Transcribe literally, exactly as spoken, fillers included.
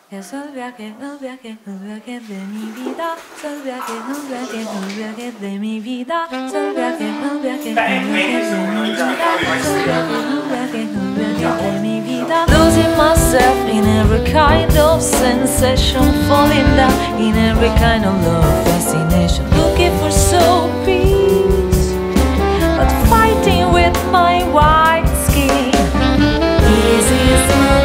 Es el viaje, el viaje, el viaje de mi vida. Es el viaje, el viaje, el viaje de mi vida. Es el viaje, el viaje, el viaje de mi vida. Es el viaje, el viaje, el viaje de mi vida. Losing myself in every kind of sensation, falling down in every kind of love fascination, looking for soul peace, but fighting with my white skin. Easy is